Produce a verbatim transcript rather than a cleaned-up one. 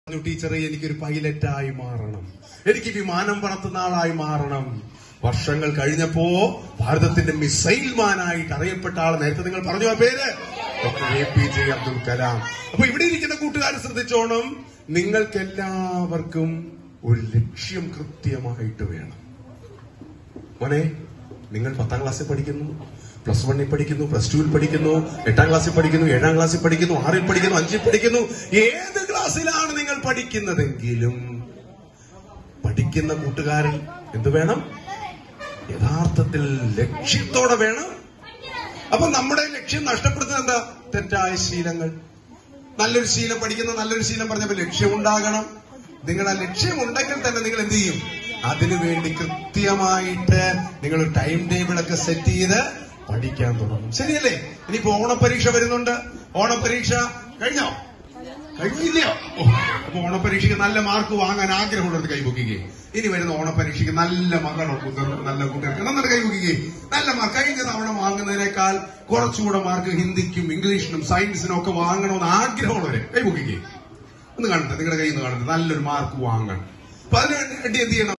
ടീച്ചറെ എനിക്കൊരു പൈലറ്റായി മാറണം, എനിക്ക് വിമാനം പറത്തുന്ന ആളായി മാറണം. വർഷങ്ങൾ കഴിഞ്ഞപ്പോ ഭാരതത്തിന്റെ മിസൈൽ മാനായിട്ട് അറിയപ്പെട്ട ആൾ, നേരത്തെ നിങ്ങൾ പറഞ്ഞു ആ പേര്, doctor A P J Abdul Kalam. അപ്പൊ ഇവിടെ ഇരിക്കുന്ന കൂട്ടുകാർ ശ്രദ്ധിച്ചോണം, നിങ്ങൾക്കെല്ലാവർക്കും ഒരു ലക്ഷ്യം കൃത്യമായിട്ട് വേണം. മോനെ, നിങ്ങൾ പത്താം ക്ലാസ്സിൽ പഠിക്കുന്നു, പ്ലസ് വണ്ണിൽ പഠിക്കുന്നു, പ്ലസ് ടുവിൽ പഠിക്കുന്നു, എട്ടാം ക്ലാസ്സിൽ പഠിക്കുന്നു, ഏഴാം ക്ലാസ്സിൽ പഠിക്കുന്നു, ആറിൽ പഠിക്കുന്നു, അഞ്ചിൽ പഠിക്കുന്നു, ഏത് ക്ലാസ്സിലാണ് നിങ്ങൾ പഠിക്കുന്നതെങ്കിലും പഠിക്കുന്ന കൂട്ടുകാരിൽ എന്ത് വേണം? യഥാർത്ഥത്തിൽ ലക്ഷ്യത്തോടെ വേണം. അപ്പൊ നമ്മുടെ ലക്ഷ്യം നഷ്ടപ്പെടുത്തുന്നത് എന്താ? തെറ്റായ ശീലങ്ങൾ. നല്ലൊരു ശീലം പഠിക്കുന്ന നല്ലൊരു ശീലം പറഞ്ഞപ്പോ ലക്ഷ്യമുണ്ടാകണം. നിങ്ങളുടെ ലക്ഷ്യമുണ്ടെങ്കിൽ തന്നെ നിങ്ങൾ എന്ത് ചെയ്യും? അതിനുവേണ്ടി കൃത്യമായിട്ട് നിങ്ങൾ ടൈം ടേബിൾ ഒക്കെ സെറ്റ് ചെയ്ത് പഠിക്കാൻ തുടങ്ങും. ശരിയല്ലേ? ഇനിയിപ്പോ ഓണപരീക്ഷ വരുന്നുണ്ട്. ഓണപരീക്ഷ കഴിഞ്ഞോ? കഴിഞ്ഞില്ലയോ? അപ്പൊ ഓണപരീക്ഷയ്ക്ക് നല്ല മാർക്ക് വാങ്ങാൻ ആഗ്രഹമുള്ളത് കൈപൊക്കുകയും, ഇനി വരുന്ന ഓണപരീക്ഷയ്ക്ക് നല്ല മകളോ നല്ല കുട്ടികൾക്ക് നന്നായിട്ട് കൈപൊക്കുകയും, നല്ല മാർക്ക് കഴിഞ്ഞ തവണ വാങ്ങുന്നതിനേക്കാൾ കുറച്ചുകൂടെ മാർക്ക് ഹിന്ദിക്കും ഇംഗ്ലീഷിനും സയൻസിനും ഒക്കെ വാങ്ങണമെന്ന് ആഗ്രഹമുള്ളവരെ കൈപൊക്കുകയും ഒന്ന് കാണട്ടെ, നിങ്ങളുടെ കയ്യിൽ നിന്ന് കാണട്ടെ, നല്ലൊരു മാർക്ക് വാങ്ങണം. അപ്പൊ അതിനുവേണ്ടി എന്ത് ചെയ്യണം?